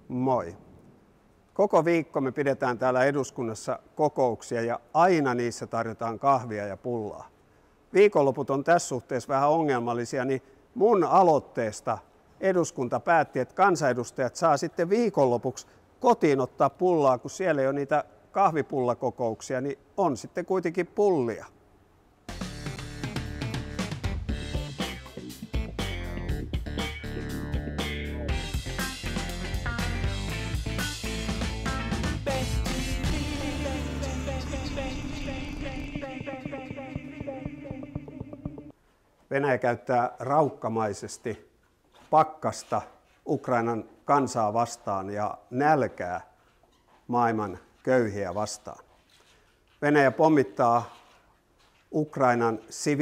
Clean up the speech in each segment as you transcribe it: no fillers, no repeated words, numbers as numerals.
Moi. Koko viikko me pidetään täällä eduskunnassa kokouksia ja aina niissä tarjotaan kahvia ja pullaa. Viikonloput on tässä suhteessa vähän ongelmallisia, niin mun aloitteesta eduskunta päätti, että kansanedustajat saa sitten viikonlopuksi kotiin ottaa pullaa, kun siellä ei ole niitä kahvipullakokouksia, niin on sitten kuitenkin pullia. Venäjä käyttää raukkamaisesti pakkasta Ukrainan kansaa vastaan ja nälkää maailman köyhiä vastaan. Venäjä pommittaa Ukrainan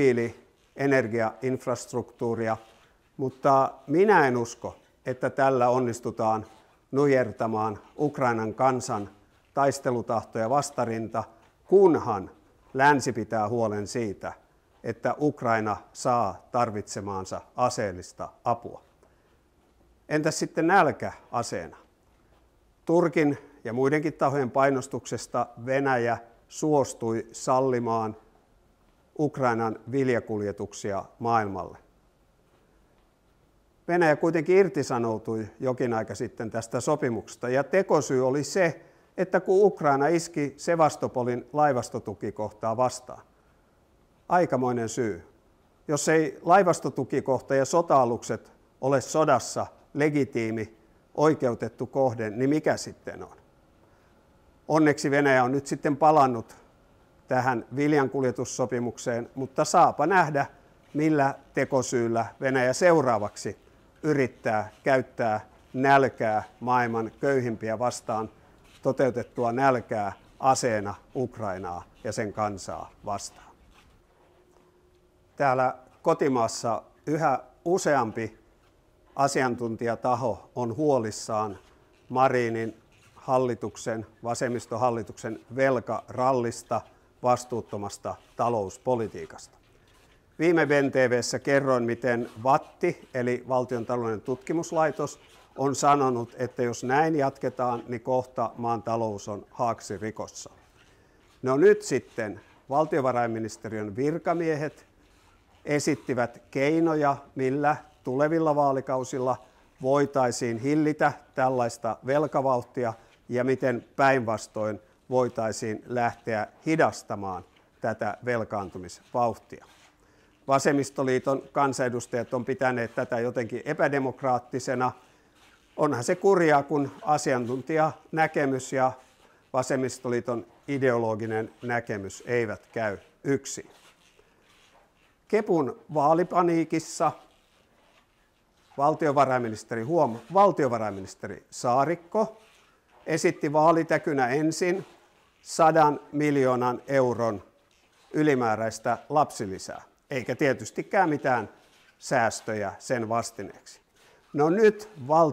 siviili-energiainfrastruktuuria, mutta minä en usko, että tällä onnistutaan nujertamaan Ukrainan kansan taistelutahto ja vastarinta, kunhan länsi pitää huolen siitä, että Ukraina saa tarvitsemaansa aseellista apua. Entäs sitten nälkä aseena? Turkin ja muidenkin tahojen painostuksesta Venäjä suostui sallimaan Ukrainan viljakuljetuksia maailmalle. Venäjä kuitenkin irtisanoutui jokin aika sitten tästä sopimuksesta, ja tekosyy oli se, että kun Ukraina iski Sevastopolin laivastotukikohtaa vastaan. Aikamoinen syy. Jos ei laivastotukikohta ja sota-alukset ole sodassa legitiimi, oikeutettu kohde, niin mikä sitten on? Onneksi Venäjä on nyt sitten palannut tähän viljankuljetussopimukseen, mutta saapa nähdä, millä tekosyyllä Venäjä seuraavaksi yrittää käyttää nälkää maailman köyhimpiä vastaan, toteutettua nälkää aseena Ukrainaa ja sen kansaa vastaan. Täällä kotimaassa yhä useampi asiantuntijataho on huolissaan Marinin hallituksen, vasemmistohallituksen velkarallista, vastuuttomasta talouspolitiikasta. Viime VTV:ssä kerroin, miten VATTI, eli Valtion taloudellinen tutkimuslaitos, on sanonut, että jos näin jatketaan, niin kohta maan talous on haaksirikossa. No nyt sitten valtiovarainministeriön virkamiehet esittivät keinoja, millä tulevilla vaalikausilla voitaisiin hillitä tällaista velkavauhtia ja miten päinvastoin voitaisiin lähteä hidastamaan tätä velkaantumisvauhtia. Vasemmistoliiton kansanedustajat on pitäneet tätä jotenkin epädemokraattisena. Onhan se kurjaa, kun asiantuntijanäkemys ja vasemmistoliiton ideologinen näkemys eivät käy yksin. Kepun vaalipaniikissa valtiovarainministeri Saarikko esitti vaalitäkynä ensin 100 miljoonan euron ylimääräistä lapsilisää, eikä tietystikään mitään säästöjä sen vastineeksi. No nyt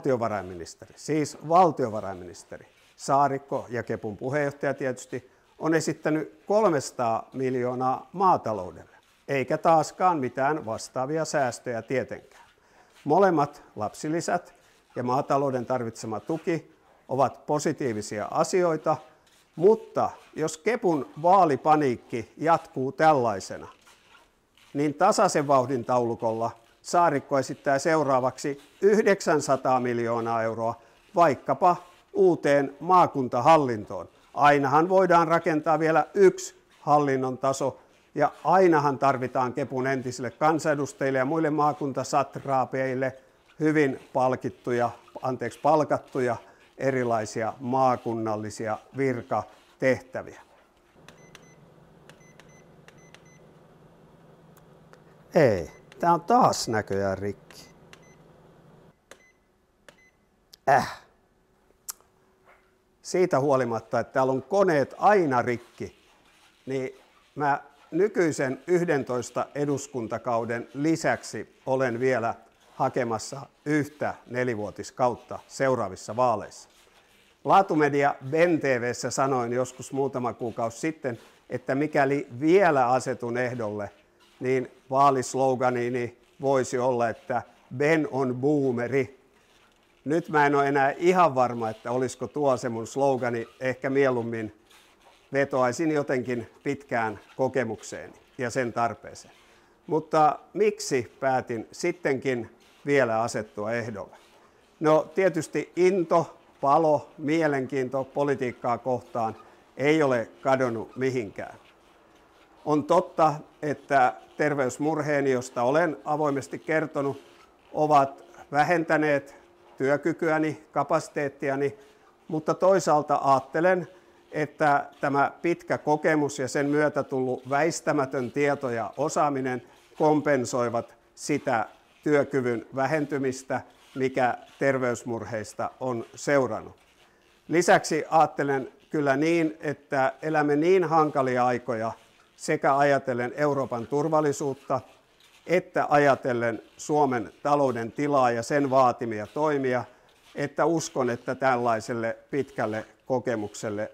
valtiovarainministeri Saarikko ja Kepun puheenjohtaja tietysti on esittänyt 300 miljoonaa maataloudelle, eikä taaskaan mitään vastaavia säästöjä tietenkään. Molemmat lapsilisät ja maatalouden tarvitsema tuki ovat positiivisia asioita, mutta jos Kepun vaalipaniikki jatkuu tällaisena, niin tasaisen vauhdin taulukolla Saarikko esittää seuraavaksi 900 miljoonaa euroa vaikkapa uuteen maakuntahallintoon. Ainahan voidaan rakentaa vielä yksi hallinnon taso, ja ainahan tarvitaan Kepun entisille kansanedustajille ja muille maakuntasatraapeille hyvin palkattuja erilaisia maakunnallisia virkatehtäviä. Ei, tämä on taas näköjään rikki. Siitä huolimatta, että täällä on koneet aina rikki, niin mä nykyisen 11 eduskuntakauden lisäksi olen vielä hakemassa yhtä nelivuotiskautta seuraavissa vaaleissa. Laatumedia VTV:ssä sanoin joskus muutama kuukausi sitten, että mikäli vielä asetun ehdolle, niin vaalisloganini voisi olla, että Ben on boomeri. Nyt mä en ole enää ihan varma, että olisiko tuo se mun slogani, ehkä mieluummin vetoaisin jotenkin pitkään kokemukseeni ja sen tarpeeseen. Mutta miksi päätin sittenkin vielä asettua ehdolle? No tietysti into, palo, mielenkiinto politiikkaa kohtaan ei ole kadonnut mihinkään. On totta, että terveysmurheeni, josta olen avoimesti kertonut, ovat vähentäneet työkykyäni, kapasiteettiani, mutta toisaalta ajattelen, että tämä pitkä kokemus ja sen myötä tullut väistämätön tieto ja osaaminen kompensoivat sitä työkyvyn vähentymistä, mikä terveysmurheista on seurannut. Lisäksi ajattelen kyllä niin, että elämme niin hankalia aikoja sekä ajatellen Euroopan turvallisuutta, että ajatellen Suomen talouden tilaa ja sen vaatimia toimia, että uskon, että tällaiselle pitkälle kokemukselle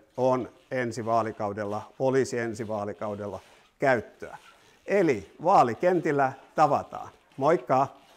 olisi ensi vaalikaudella käyttöä. Eli vaalikentillä tavataan. Moikka!